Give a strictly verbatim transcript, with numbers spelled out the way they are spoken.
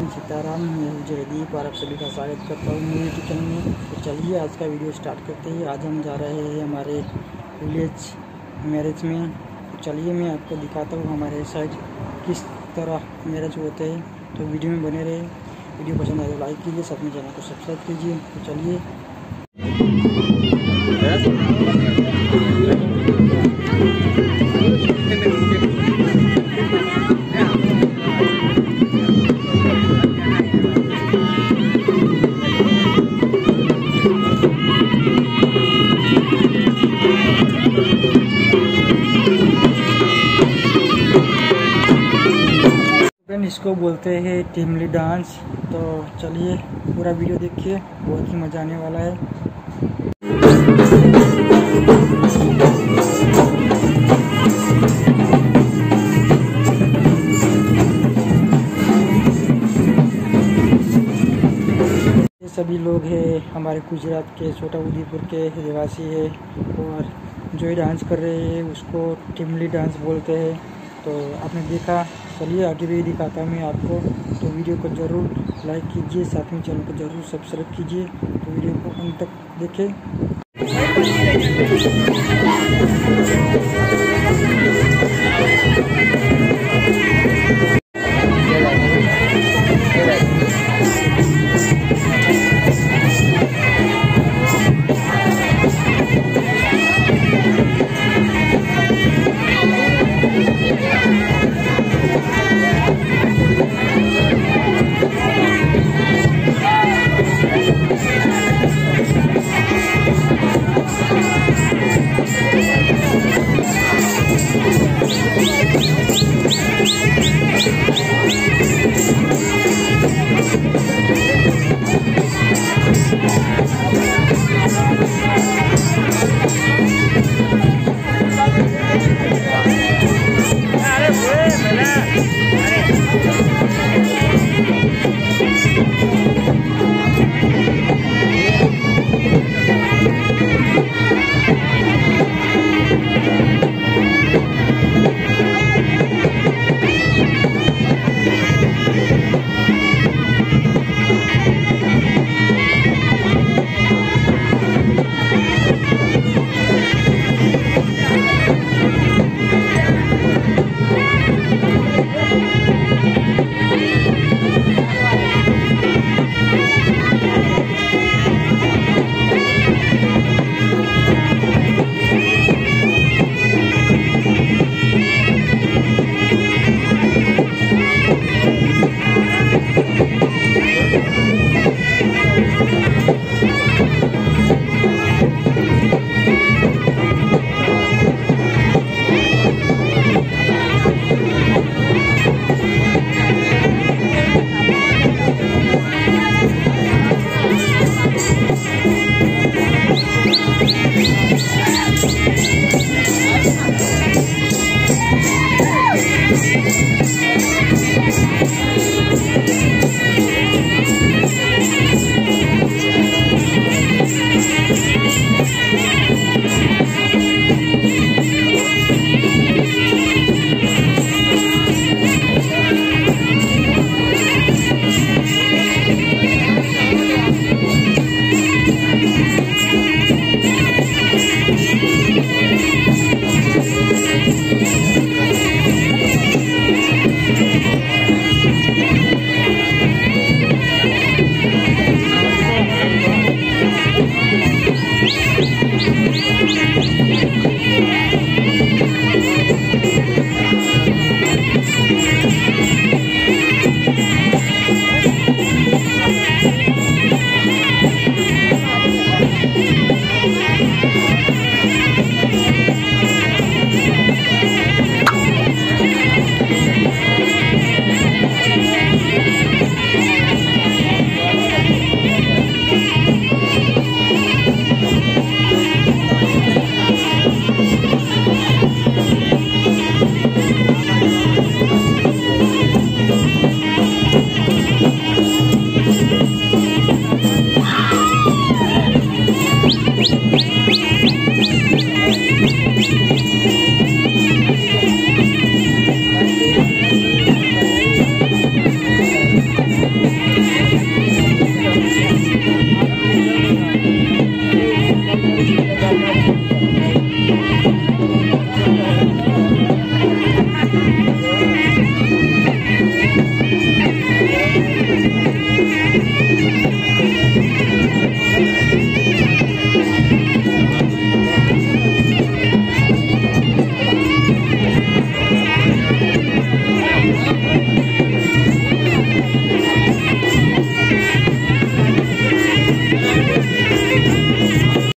सीताराम। मैं हूं जयदीप और आप सभी का स्वागत करता हूँ मेरे किचन में। तो चलिए आज का वीडियो स्टार्ट करते हैं। आज हम जा रहे हैं हमारे विलेज मैरिज में। तो चलिए मैं आपको दिखाता हूँ हमारे साइड किस तरह मैरिज होते हैं। तो वीडियो में बने रहे। वीडियो पसंद आए तो लाइक कीजिए, साथ में चैनल को सब्सक्राइब कीजिए। तो चलिए इसको बोलते हैं टिमली डांस। तो चलिए पूरा वीडियो देखिए, बहुत ही मज़ा आने वाला है। ये सभी लोग हैं हमारे गुजरात के छोटा उदेपुर के रहवासी है और जो ये डांस कर रहे हैं उसको टिमली डांस बोलते हैं। तो आपने देखा, चलिए आगे भी दिखाता हूँ मैं आपको। तो वीडियो को ज़रूर लाइक कीजिए, साथ में चैनल को ज़रूर सब्सक्राइब कीजिए। तो वीडियो को अंत तक देखें। है।